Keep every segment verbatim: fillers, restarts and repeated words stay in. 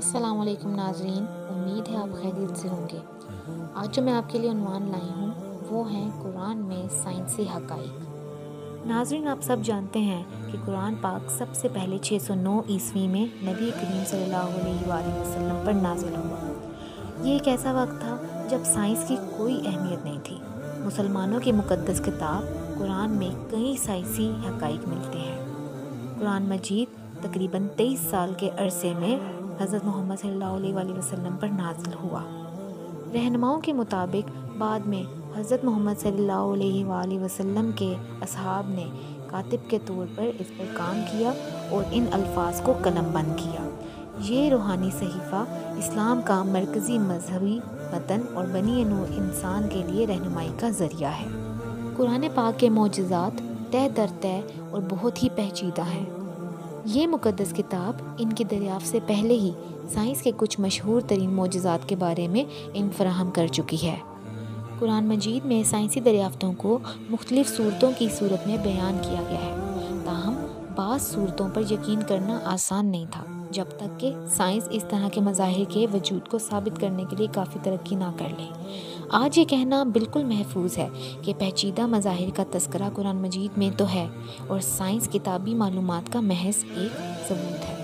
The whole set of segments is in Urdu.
السلام علیکم ناظرین، امید ہے آپ خیریت سے ہوں گے۔ آج جو میں آپ کے لیے عنوان لائی ہوں وہ ہیں قرآن میں سائنسی حقائق۔ ناظرین، آپ سب جانتے ہیں کہ قرآن پاک سب سے پہلے چھ سو نو عیسوی میں نبی کریم صلی اللہ علیہ وآلہ وسلم پر نازل ہوا۔ یہ ایک ایسا وقت تھا جب سائنس کی کوئی اہمیت نہیں تھی۔ مسلمانوں کی مقدس کتاب قرآن میں کئی سائنسی حقائق ملتے ہیں۔ قرآن مجید تقریباً تیئیس سال کے عرصے میں حضرت محمد صلی اللہ علیہ وآلہ وسلم پر نازل ہوا۔ رہنماؤں کے مطابق بعد میں حضرت محمد صلی اللہ علیہ وآلہ وسلم کے اصحاب نے کاتب کے طور پر اس پر کام کیا اور ان الفاظ کو قلم بند کیا۔ یہ روحانی صحیفہ اسلام کا مرکزی مذہبی متن اور بنی نوع انسان کے لیے رہنمائی کا ذریعہ ہے۔ قرآن پاک کے معجزات تہ در تہ اور بہت ہی پیچیدہ ہیں۔ یہ مقدس کتاب ان کی دریافت سے پہلے ہی سائنس کے کچھ مشہور ترین معجزات کے بارے میں علم فراہم کر چکی ہے۔ قرآن مجید میں سائنسی دریافتوں کو مختلف صورتوں کی صورت میں بیان کیا گیا ہے، تاہم بعض صورتوں پر یقین کرنا آسان نہیں تھا جب تک کہ سائنس اس طرح کے مظاہر کے وجود کو ثابت کرنے کے لیے کافی ترقی نہ کر لے۔ آج یہ کہنا بالکل محفوظ ہے کہ پیچیدہ مظاہر کا تذکرہ قرآن مجید میں تو ہے اور سائنس کتابی معلومات کا محض ایک ثبوت ہے۔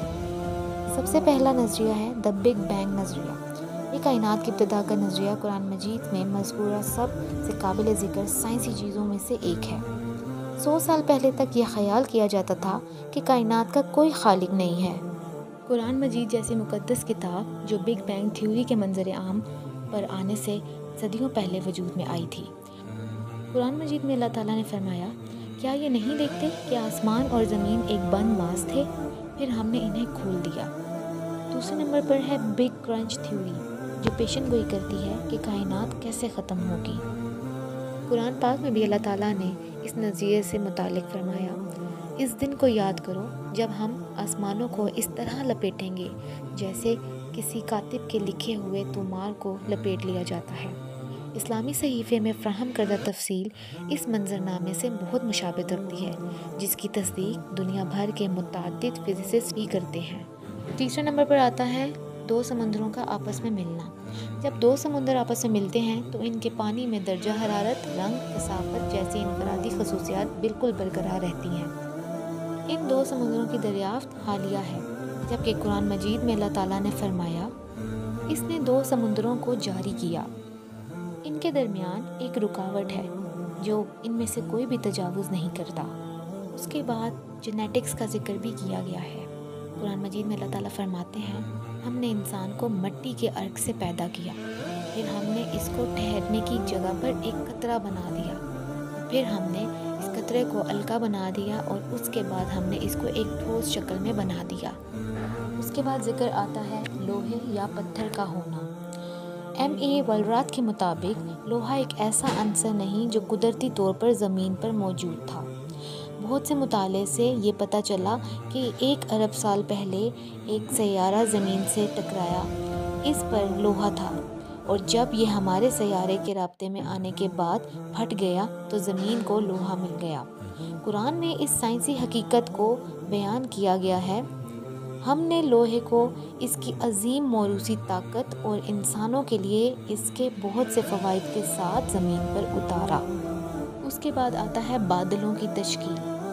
سب سے پہلا نظریہ ہے دی بگ بینگ نظریہ۔ یہ کائنات کی ابتدا کا نظریہ قرآن مجید میں مذکورہ سب سے قابل ذکر سائنسی چیزوں میں سے ایک ہے۔ سو سال پہلے تک یہ خیال کیا جاتا تھا کہ کائنات کا کوئی خالق نہیں ہے۔ قرآن مجید جیسی مقدس کتاب جو بگ بینگ تھیوری کے منظر عام پر آنے سے صدیوں پہلے وجود میں آئی تھی۔ قرآن مجید میں اللہ تعالیٰ نے فرمایا، کیا یہ نہیں دیکھتے کہ آسمان اور زمین ایک بند ماس تھے، پھر ہم نے انہیں کھول دیا۔ دوسرے نمبر پر ہے بگ کرنچ تھیوری، جو پیشن گوئی کرتی ہے کہ کائنات کیسے ختم ہوگی۔ قرآن پاک میں بھی اللہ تعالیٰ نے اس نظریے سے متعلق فرمایا، اس دن کو یاد کرو جب ہم آسمانوں کو اس طرح لپیٹیں گے جیسے کسی کاتب کے لکھے ہوئے طومار کو لپیٹ لیا جاتا ہے۔ اسلامی صحیفے میں فراہم کردہ تفصیل اس منظرنامے سے بہت مشابہت رکھتی ہے، جس کی تصدیق دنیا بھر کے متعدد فزسسٹ بھی کرتے ہیں۔ تیسرے نمبر پر آتا ہے دو سمندروں کا آپس میں ملنا۔ جب دو سمندر آپس میں ملتے ہیں تو ان کے پانی میں درجہ حرارت، رنگ، کثافت جیسی انفرادی خصوصیات بالکل برقرار رہتی ہیں۔ ان دو سمندروں کی دریافت حالیہ ہے، جبکہ قرآن مجید میں اللہ تعالیٰ نے فرمایا، اس نے دو سمندروں کو جاری کیا۔ ان کے درمیان ایک رکاوٹ ہے جو ان میں سے کوئی بھی تجاوز نہیں کرتا۔ اس کے بعد جینیٹکس کا ذکر بھی کیا گیا ہے۔ قرآن مجید میں اللہ تعالیٰ فرماتے ہیں، ہم نے انسان کو مٹی کے عرق سے پیدا کیا، پھر ہم نے اس کو ٹھہرنے کی جگہ پر ایک قطرہ بنا دیا، پھر ہم نے اس قطرے کو الکا بنا دیا اور اس کے بعد ہم نے اس کو ایک ٹھوس شکل میں بنا دیا۔ اس کے بعد ذکر آتا ہے لوہے یا پتھر کا ہونا۔ ایم اے ولرات کے مطابق لوہا ایک ایسا عنصر نہیں جو قدرتی طور پر زمین پر موجود تھا۔ بہت سے مطالعے سے یہ پتہ چلا کہ ایک ارب سال پہلے ایک سیارہ زمین سے ٹکرایا، اس پر لوہا تھا، اور جب یہ ہمارے سیارے کے رابطے میں آنے کے بعد پھٹ گیا تو زمین کو لوہا مل گیا۔ قرآن میں اس سائنسی حقیقت کو بیان کیا گیا ہے، ہم نے لوہے کو اس کی عظیم موروثی طاقت اور انسانوں کے لیے اس کے بہت سے فوائد کے ساتھ زمین پر اتارا۔ اس کے بعد آتا ہے بادلوں کی تشکیل۔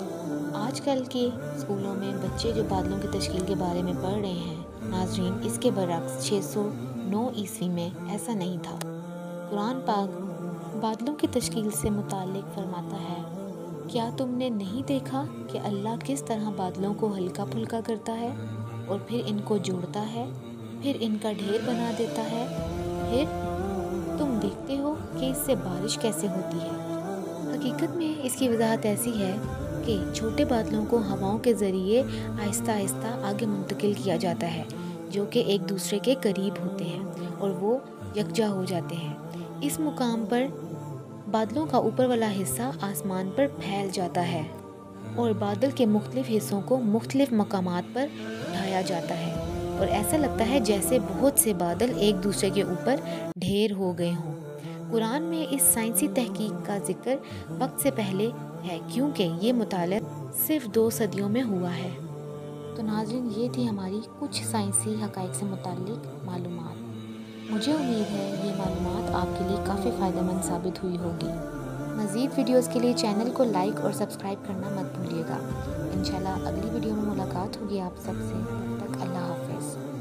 آج کل کے اسکولوں میں بچے جو بادلوں کی تشکیل کے بارے میں پڑھ رہے ہیں، ناظرین، اس کے برعکس چھ سو نو عیسوی میں ایسا نہیں تھا۔ قرآن پاک بادلوں کی تشکیل سے متعلق فرماتا ہے، کیا تم نے نہیں دیکھا کہ اللہ کس طرح بادلوں کو ہلکا پھلکا کرتا ہے اور پھر ان کو جوڑتا ہے، پھر ان کا ڈھیر بنا دیتا ہے، پھر تم دیکھتے ہو کہ اس سے بارش کیسے ہوتی ہے۔ حقیقت میں اس کی وضاحت ایسی ہے کہ چھوٹے بادلوں کو ہواؤں کے ذریعے آہستہ آہستہ آگے منتقل کیا جاتا ہے، جو کہ ایک دوسرے کے قریب ہوتے ہیں اور وہ یکجا ہو جاتے ہیں۔ اس مقام پر بادلوں کا اوپر والا حصہ آسمان پر پھیل جاتا ہے اور بادل کے مختلف حصوں کو مختلف مقامات پر اٹھایا جاتا ہے، اور ایسا لگتا ہے جیسے بہت سے بادل ایک دوسرے کے اوپر ڈھیر ہو گئے ہوں۔ قرآن میں اس سائنسی تحقیق کا ذکر وقت سے پہلے ہے، کیونکہ یہ مطالعہ صرف دو صدیوں میں ہوا ہے۔ تو ناظرین یہ تھی ہماری کچھ سائنسی حقائق سے متعلق معلومات۔ مجھے امید ہے یہ معلومات آپ کے لیے کافی فائدہ مند ثابت ہوئی ہوگی۔ مزید ویڈیوز کے لیے چینل کو لائک اور سبسکرائب کرنا مت بھولیے گا۔ انشاءاللہ اگلی ویڈیو میں ملاقات ہوگی آپ سب سے، تب تک اللہ حافظ۔